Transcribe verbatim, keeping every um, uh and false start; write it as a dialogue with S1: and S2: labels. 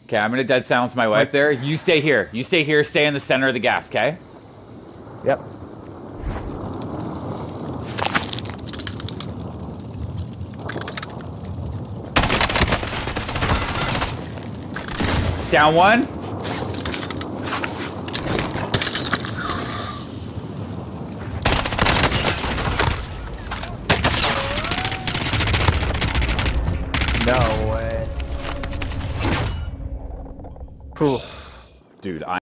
S1: Okay, I'm gonna dead silence my wife there. You stay here. You stay here. Stay in the center of the gas, okay?
S2: Yep.
S1: Down one.
S2: No way. Cool.
S1: Dude, I